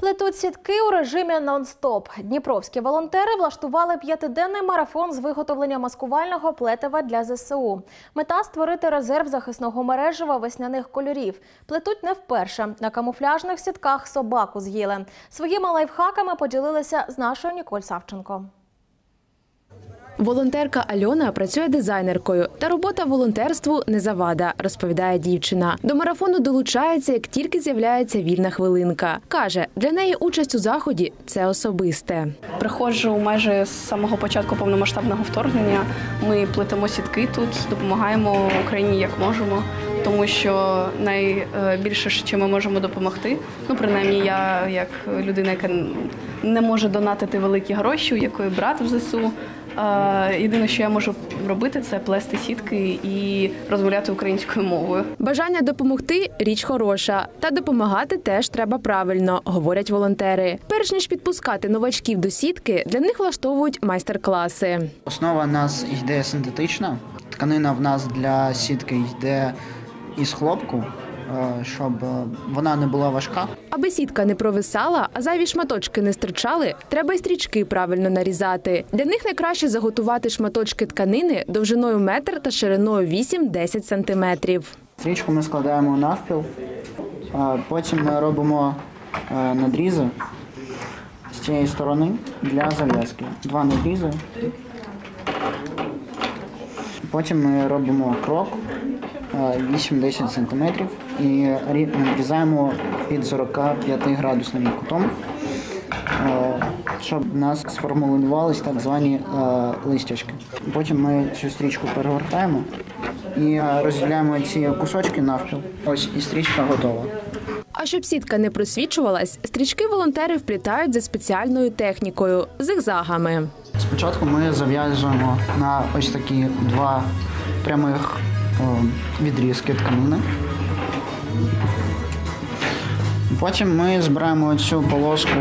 Плетуть сітки у режимі нон-стоп. Дніпровські волонтери влаштували 5-денний марафон з виготовлення маскувального плетива для ЗСУ. Мета – створити резерв захисного мережева весняних кольорів. Плетуть не вперше. На камуфляжних сітках собаку з'їли. Своїми лайфхаками поділилися з нашою Ніколь Савченко. Волонтерка Альона працює дизайнеркою. Та робота волонтерству не завада, розповідає дівчина. До марафону долучається, як тільки з'являється вільна хвилинка. Каже, для неї участь у заході – це особисте. Приходжу майже з самого початку повномасштабного вторгнення. Ми плетемо сітки тут, допомагаємо Україні як можемо. Тому що найбільше, чим ми можемо допомогти, принаймні я, як людина, яка не може донатити великі гроші, у якої брат в ЗСУ, єдине, що я можу робити, це плести сітки і розмовляти українською мовою. Бажання допомогти – річ хороша. Та допомагати теж треба правильно, говорять волонтери. Перш ніж підпускати новачків до сітки, для них влаштовують майстер-класи. Основа в нас йде синтетична. Тканина в нас для сітки йде із хлопку, щоб вона не була важка. Аби сітка не провисала, а зайві шматочки не стирчали, треба й стрічки правильно нарізати. Для них найкраще заготувати шматочки тканини довжиною 1 метр та шириною 8-10 сантиметрів. Стрічку ми складаємо навпіл, потім ми робимо надрізи з цієї сторони для зав'язки. 2 надрізи. Потім ми робимо крок 8-10 см і надрізаємо під 45-градусним кутом, щоб у нас сформулювалися так звані листячки. Потім ми цю стрічку перегортаємо і розділяємо ці кусочки навпіл. Ось і стрічка готова. А щоб сітка не просвічувалась, стрічки волонтери вплітають за спеціальною технікою – зигзагами. Спочатку ми зав'язуємо на ось такі 2 прямих відрізки тканини. Потім ми збираємо цю полоску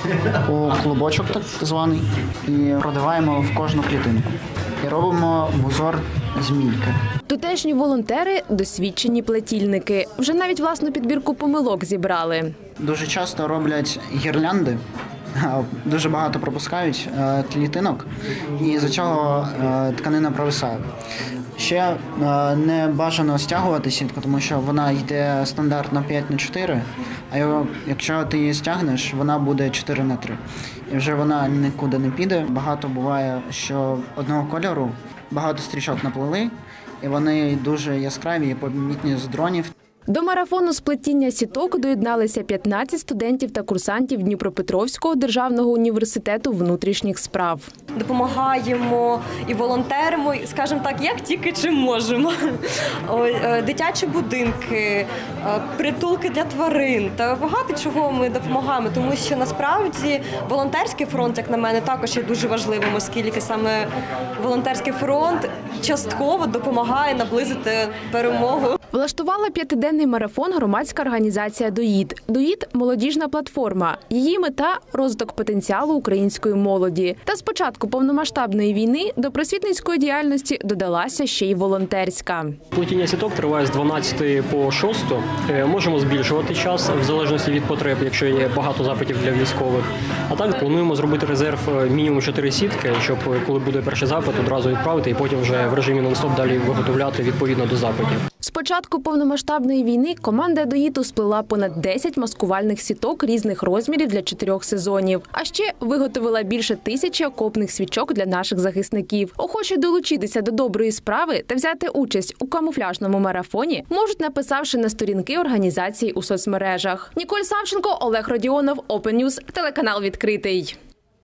у клубочок так званий і продаваємо в кожну клітинку. І робимо вузор змійки. Тутешні волонтери – досвідчені плетільники. Вже навіть власну підбірку помилок зібрали. Дуже часто роблять гірлянди. Дуже багато пропускають клітинок, і з-за цього тканина провисає. Ще не бажано стягувати сітку, тому що вона йде стандартно 5х4, а якщо ти її стягнеш, вона буде 4х3. І вже вона нікуди не піде. Багато буває, що одного кольору багато стрічок наплели, і вони дуже яскраві і помітні з дронів. До марафону з плетіння сіток доєдналися 15 студентів та курсантів Дніпропетровського державного університету внутрішніх справ. Допомагаємо і волонтеримо, скажімо так, як тільки чим можемо. Дитячі будинки, притулки для тварин та багато чого ми допомагаємо, тому що насправді волонтерський фронт, як на мене, також є дуже важливим, оскільки саме волонтерський фронт частково допомагає наблизити перемогу. Влаштувала 5-денний марафон громадська організація «ДОІД». «ДОІД» – молодіжна платформа. Її мета – розвиток потенціалу української молоді. Та з початку повномасштабної війни до просвітницької діяльності додалася ще й волонтерська. Плетіння сіток триває з 12 по 6. Можемо збільшувати час в залежності від потреб, якщо є багато запитів для військових. А так плануємо зробити резерв мінімум 4 сітки, щоб коли буде перший запит, одразу відправити і потім вже в режимі нон-стоп далі виготовляти відповідно до запитів. З початку повномасштабної війни команда «ДОІДу» сплела понад 10 маскувальних сіток різних розмірів для 4 сезонів. А ще виготовила більше 1000 окопних свічок для наших захисників. Охочі долучитися до доброї справи та взяти участь у камуфляжному марафоні можуть, написавши на сторінки організації у соцмережах. Ніколь Савченко, Олег Родіонов, Open News, телеканал «Відкритий».